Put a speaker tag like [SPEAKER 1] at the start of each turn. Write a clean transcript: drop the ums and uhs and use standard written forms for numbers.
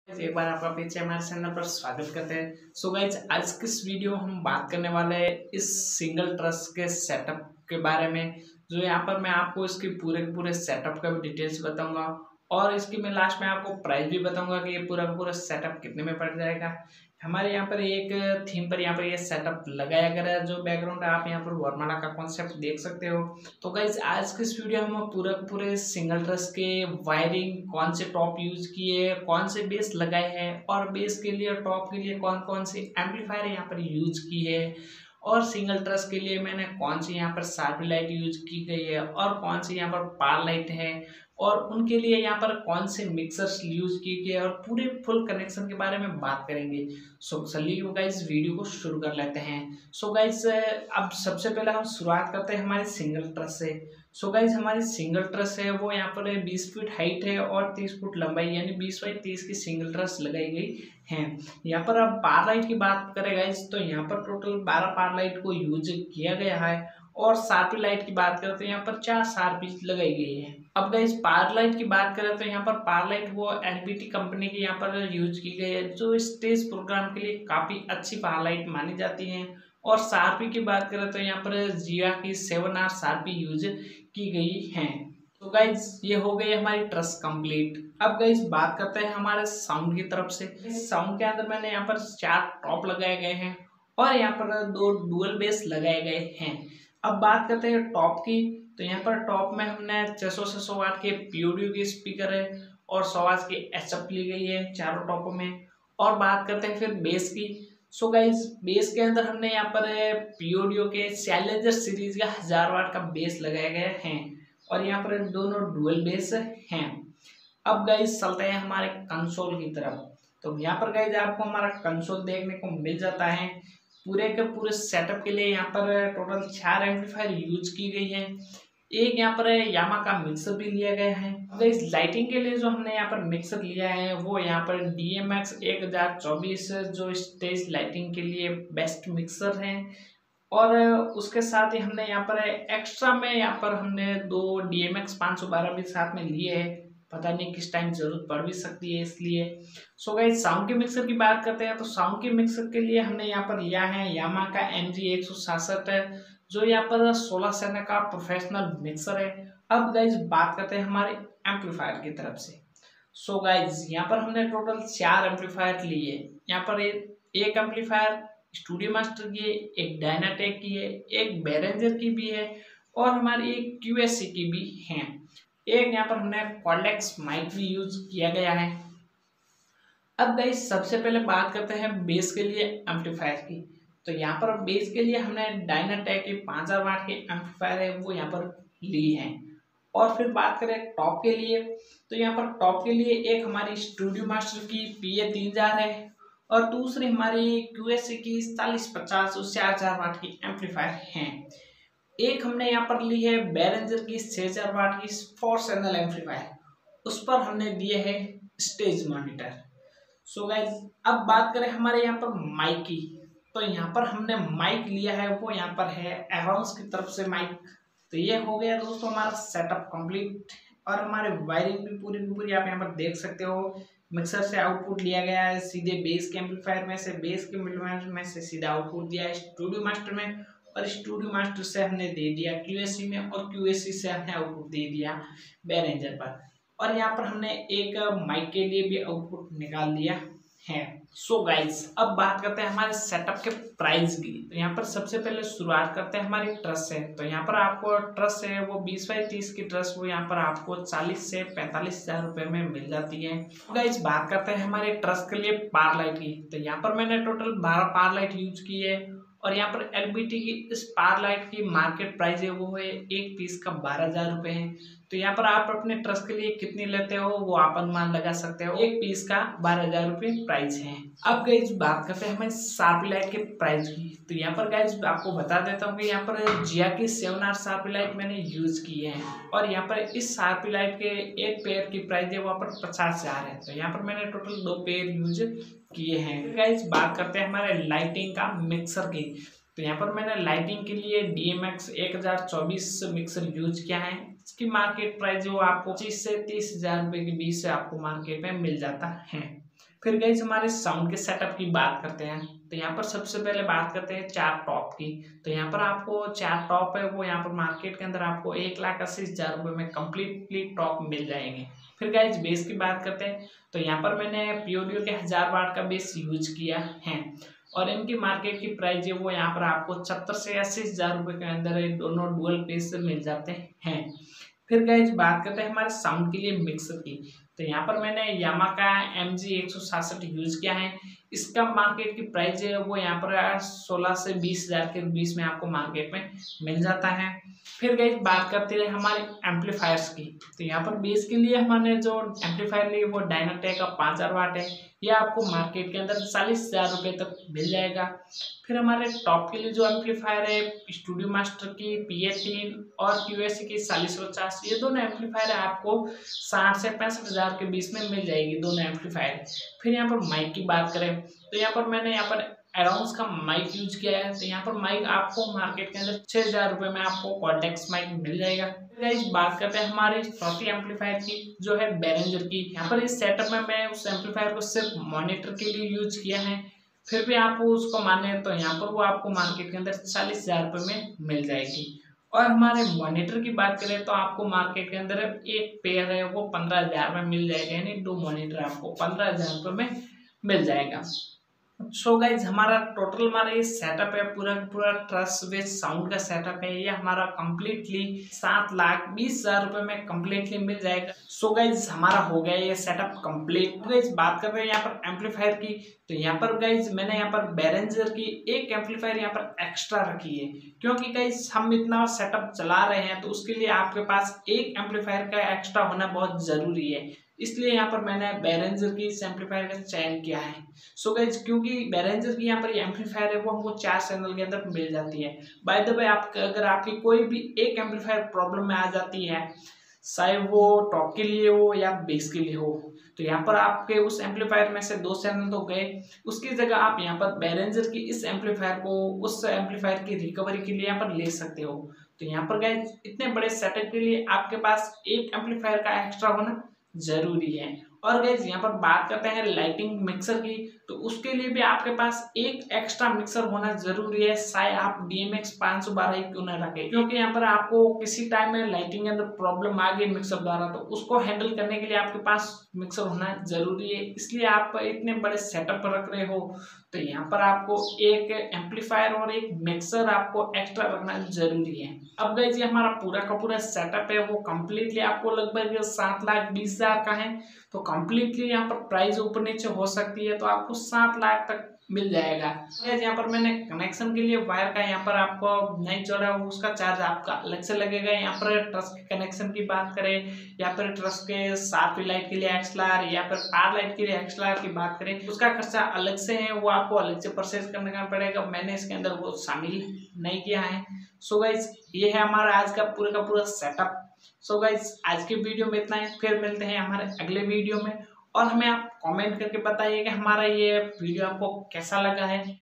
[SPEAKER 1] एक बार आपका फिर से हमारे चैनल पर स्वागत करते हैं। सो गाइज आज की इस वीडियो हम बात करने वाले हैं इस सिंगल ट्रस के सेटअप के बारे में। जो यहाँ पर मैं आपको इसके पूरे सेटअप का भी डिटेल्स बताऊंगा और इसकी मैं लास्ट में आपको प्राइस भी बताऊंगा कि ये पूरा का पूरा सेटअप कितने में पड़ जाएगा। हमारे यहाँ पर एक थीम पर यहाँ पर ये सेटअप लगाया गया है। जो बैकग्राउंड है आप यहाँ पर वरमाला का कॉन्सेप्ट देख सकते हो। तो गाइज आज के इस वीडियो हम पूरे सिंगल ट्रस के वायरिंग, कौन से टॉप यूज किए, कौन से बेस लगाए हैं और बेस के लिए टॉप के लिए कौन कौन सी एम्पलीफायर यहाँ पर यूज की है और सिंगल ट्रस के लिए मैंने कौन सी यहाँ पर शार्पी लाइट यूज की गई है और कौन सी यहाँ पर पार लाइट है और उनके लिए यहाँ पर कौन से मिक्सर्स यूज किए गए और पूरे फुल कनेक्शन के बारे में बात करेंगे। सो चलिए गाइस वीडियो को शुरू कर लेते हैं। सो गाइस अब सबसे पहले हम शुरुआत करते हैं हमारे सिंगल ट्रस से। सो गाइस हमारी सिंगल ट्रस है वो यहाँ पर 20 फीट हाइट है और 30 फुट लंबाई यानी 20 बाई 30 की सिंगल ट्रस लगाई गई है। यहाँ पर अब पार लाइट की बात करें गाइस तो यहाँ पर टोटल 12 पार लाइट को यूज किया गया है और शार्पी लाइट की बात करें तो यहाँ पर 4 शार्पी लगाई गई है। अब गाइस पार लाइट की बात करें तो यहाँ पर पार लाइट वो एलबीटी कंपनी की यहाँ पर यूज की गई है जो स्टेज प्रोग्राम के लिए काफी अच्छी पार लाइट मानी जाती है। और शार्पी की बात करें तो यहाँ पर जिया की 7R शार्पी यूज की गई है। तो गाइज ये हो गई हमारी ट्रस कंप्लीट। अब गाइज बात करते हैं हमारे साउंड की तरफ से। साउंड के अंदर मैंने यहाँ पर 4 टॉप लगाए गए हैं और यहाँ पर 2 डुअल बेस लगाए गए हैं। अब बात करते हैं टॉप की तो यहाँ पर टॉप में हमने 600 वाट के पीओडीओ के स्पीकर है और 100 वाट की एचएफ ली गई है चारों टॉपों में। और बात करते हैं फिर बेस की। सो गाइज बेस के अंदर हमने यहाँ पर पीओडीओ के चैलेंजर सीरीज का 1000 वाट का बेस लगाया गया है और यहाँ पर दोनों डुअल बेस हैं। अब गाइज चलते हैं हमारे कंसोल की तरफ। तो यहाँ पर गाइज आपको हमारा कंसोल देखने को मिल जाता है। पूरे के पूरे सेटअप के लिए यहाँ पर टोटल 4 एम्पलीफायर यूज की गई है। एक यहाँ पर यामा का मिक्सर भी लिया गया है। अब इस लाइटिंग के लिए जो हमने यहाँ पर मिक्सर लिया है वो यहाँ पर DMX 1024 जो स्टेज लाइटिंग के लिए बेस्ट मिक्सर है। और उसके साथ ही हमने यहाँ पर एक्स्ट्रा में यहाँ पर हमने 2 DMX 512 भी साथ में लिए है। पता नहीं किस टाइम जरूरत पड़ भी सकती है इसलिए। सो गाइस साउंड के मिक्सर की बात करते हैं तो साउंड के मिक्सर के लिए हमने यहाँ पर लिया है यामा का MG 167 है जो यहाँ पर 16 सेना का प्रोफेशनल मिक्सर है। अब गाइज बात करते हैं हमारे एम्पलीफायर की तरफ से। सो गाइज यहाँ पर हमने टोटल 4 एम्पलीफायर लिए। यहाँ पर एक एम्पलीफायर स्टूडियो मास्टर की है, एक डायनाटेक की है, एक बेरेंजर की भी है और हमारी एक QSC की भी है। एक यहाँ पर हमने कॉर्डेक्स माइक भी यूज किया गया है। अब गाइस सबसे पहले बात करते हैं बेस के लिए एम्पलीफायर की। तो यहाँ पर बेस के लिए हमने डायनाटेक की 5000 वाट के एम्पलीफायर है वो यहाँ पर ली है। और फिर बात करें टॉप के लिए तो यहाँ पर टॉप के लिए एक हमारी स्टूडियो मास्टर की PA 3000 है और दूसरी हमारी QSC की 4750 उससे 8000 वाट की एम्पलीफायर है। एक हमने यहाँ पर ली है बेरेंजर की 6000 वाट की 4 चैनल एम्पलीफायर, उस पर हमने दिए है स्टेज मॉनिटर। सो गाइज अब बात करें हमारे यहाँ पर माइक की तो यहाँ पर हमने माइक लिया है वो यहाँ पर है एरोन्स की तरफ से माइक। तो ये हो गया दोस्तों हमारा सेटअप कंप्लीट और हमारे वायरिंग भी पूरी आप यहाँ पर देख सकते हो। मिक्सर से आउटपुट लिया गया है सीधे बेस के एम्पलीफायर में से, बेस के एम्पलीफायर में से सीधा आउटपुट दिया है स्टूडियो मास्टर में और स्टूडियो मास्टर से हमने दे दिया QSC में और QSC से हमने आउटपुट दे दिया बेरेंजर पर। और यहाँ पर हमने एक माइक के लिए भी आउटपुट निकाल दिया है। सो गाइज अब बात करते हैं हमारे सेटअप के प्राइस की। तो यहाँ पर सबसे पहले शुरुआत करते हैं हमारी ट्रस से। तो यहाँ पर आपको ट्रस है वो 20 बाई 30 की ट्रस वो यहाँ पर आपको 40 से 45 हजार रुपये में मिल जाती है। गाइज बात करते हैं हमारे ट्रस के लिए पार लाइट की। तो यहाँ पर मैंने टोटल 12 पार लाइट यूज की है और यहाँ पर एलबीटी की इस पार लाइट की मार्केट प्राइस है वो है एक पीस का 12,000 रुपये है। तो यहाँ पर आप अपने ट्रस के लिए कितनी लेते हो वो आप अनुमान लगा सकते हो। एक पीस का 12,000 रुपये प्राइस है। अब गाइज बात करते हैं हमारी शार्पी लाइट के प्राइस की। तो यहाँ पर गाइज आपको बता देता हूँ कि यहाँ पर जिया की 7R शार्पी लाइट मैंने यूज की है और यहाँ पर इस शार्पी लाइट के एक पेयर की प्राइस है वहाँ पर 50,000 है। तो यहाँ पर मैंने टोटल 2 पेयर यूज किए हैं। गाइज बात करते हैं हमारे लाइटिंग का मिक्सर की। तो यहाँ पर मैंने लाइटिंग के लिए DMX 1024 मिक्सर यूज किया है। इसकी मार्केट प्राइस जो आपको 25 से 30 हजार रुपये के बीच से आपको मार्केट में मिल जाता है। फिर गाइस हमारे साउंड के सेटअप की बात करते हैं। तो यहाँ पर सबसे पहले बात करते हैं 4 टॉप की। तो यहाँ पर आपको 4 टॉप है वो यहाँ पर मार्केट के अंदर आपको 1,80,000 रुपये में कम्प्लीटली टॉप मिल जाएंगे। फिर गाइस बेस की बात करते हैं। तो यहाँ पर मैंने पीओडियो के 1000 वाट का बेस यूज किया है और इनकी मार्केट की प्राइस है वो यहाँ पर आपको 70 से 80,000 रुपये के अंदर दोनों डुअल बेस से मिल जाते हैं। फिर गाइस बात करते हैं हमारे साउंड के लिए मिक्सर की। तो यहाँ पर मैंने यामाहा का MG167 यूज किया है। इसका मार्केट की प्राइस है वो यहाँ पर 16 से 20,000 के बीच में आपको मार्केट में मिल जाता है। फिर गाइस बात करते हैं हमारे एम्पलीफायर्स की। तो यहाँ पर बेस के लिए हमने जो एम्पलीफायर लिए वो डायनाटेक का 5000 वाट है। यह आपको मार्केट के अंदर 40,000 रुपये तक मिल जाएगा। फिर हमारे टॉप के लिए जो एम्पलीफायर है स्टूडियो मास्टर की PA3 और QSC की 4050, ये दोनों एम्पलीफायर आपको 60 से 65,000 के बीच में मिल जाएगी दोनों एम्पलीफायर। फिर यहाँ पर माइक की बात करें तो यहाँ पर मैंने यहाँ पर एरोन्स का माइक यूज किया है। तो यहाँ पर माइक आपको मार्केट के अंदर 6,000 रुपये में आपको कॉर्टेक्स माइक मिल जाएगा। गाइस बात करते हैं हमारे चौथी एम्पलीफायर की जो है Behringer की। यहाँ पर इस सेटअप में मैं उस एम्पलीफायर को सिर्फ मॉनिटर के लिए यूज किया है। फिर भी आप उसको माने तो यहाँ पर वो आपको मार्केट के अंदर 40,000 रुपये में मिल जाएगी। और हमारे मॉनिटर की बात करें तो आपको मार्केट के अंदर एक पेयर है वो 15,000 में मिल जाएगा, यानी 2 मॉनिटर आपको 15,000 रुपये में मिल जाएगा। सो गाइज हमारा टोटल हमारा ये सेटअप है पूरा पूरा ट्रस्ट बेस्ड साउंड का सेटअप है, ये हमारा कम्प्लीटली 7,20,000 रुपये में कम्प्लीटली मिल जाएगा। सो गाइज हमारा हो गया ये सेटअप कंप्लीट। गाइज बात कर रहे हैं यहाँ पर एम्पलीफायर की। तो यहाँ पर गाइज मैंने यहाँ पर Behringer की एक एम्पलीफायर यहाँ पर एक्स्ट्रा रखी है, क्योंकि गाइज हम इतना सेटअप चला रहे हैं तो उसके लिए आपके पास एक एम्पलीफायर का एक्स्ट्रा होना बहुत जरूरी है। इसलिए यहाँ पर मैंने Behringer की इस एम्पलीफायर का चयन किया है। सो गाइज क्योंकि Behringer की यहाँ पर ये एम्पलीफायर है वो हमको 4 चैनल के अंदर मिल जाती है। बाय द वे आप अगर आपकी कोई भी एक एम्पलीफायर प्रॉब्लम में आ जाती है, चाहे वो टॉप के लिए हो या बेस के लिए हो, तो यहाँ पर आपके उस एम्पलीफायर में से 2 चैनल तो गए, उसकी जगह आप यहाँ पर Behringer की इस एम्पलीफायर को उस एम्पलीफायर की रिकवरी के लिए यहाँ पर ले सकते हो। तो यहाँ पर गाइज इतने बड़े सेटअप के लिए आपके पास एक एम्पलीफायर का एक्स्ट्रा होना जरूरी है। और गाइस यहाँ पर बात करते हैं लाइटिंग मिक्सर की। तो उसके लिए भी आपके पास एक एक्स्ट्रा मिक्सर होना जरूरी है, चाहे आप DMX 512 ही क्यों ना रखें, क्योंकि यहाँ पर आपको किसी टाइम में लाइटिंग के अंदर प्रॉब्लम आ गई मिक्सर द्वारा तो उसको हैंडल करने के लिए आपके पास मिक्सर होना जरूरी है। इसलिए आप इतने बड़े सेटअप पर रख रहे हो तो यहाँ पर आपको एक एम्पलीफायर और एक मिक्सर आपको एक्स्ट्रा रखना जरूरी है। अब गाइस ये हमारा पूरा का पूरा सेटअप है वो कम्प्लीटली आपको लगभग 7,20,000 का है। तो कम्प्लीटली यहाँ पर प्राइस ऊपर नीचे हो सकती है, तो आपको 7 लाख तक मिल जाएगा। यहाँ पर मैंने कनेक्शन के लिए वायर का यहाँ पर आपको नहीं जोड़ा, उसका चार्ज आपका अलग से लगेगा। यहाँ पर ट्रस के कनेक्शन की बात करें या फिर ट्रस के साथ लाइट के लिए XLR या फिर पार लाइट के लिए XLR की बात करें, उसका खर्चा अलग से है, वो आपको अलग से परचेज करने का पड़ेगा। मैंने इसके अंदर वो शामिल नहीं किया है। सो गाइस ये है हमारा आज का पूरा सेटअप। सो गाइस आज के वीडियो में इतना ही, फिर मिलते हैं हमारे अगले वीडियो में। और हमें आप कमेंट करके बताइए कि हमारा ये वीडियो आपको कैसा लगा है।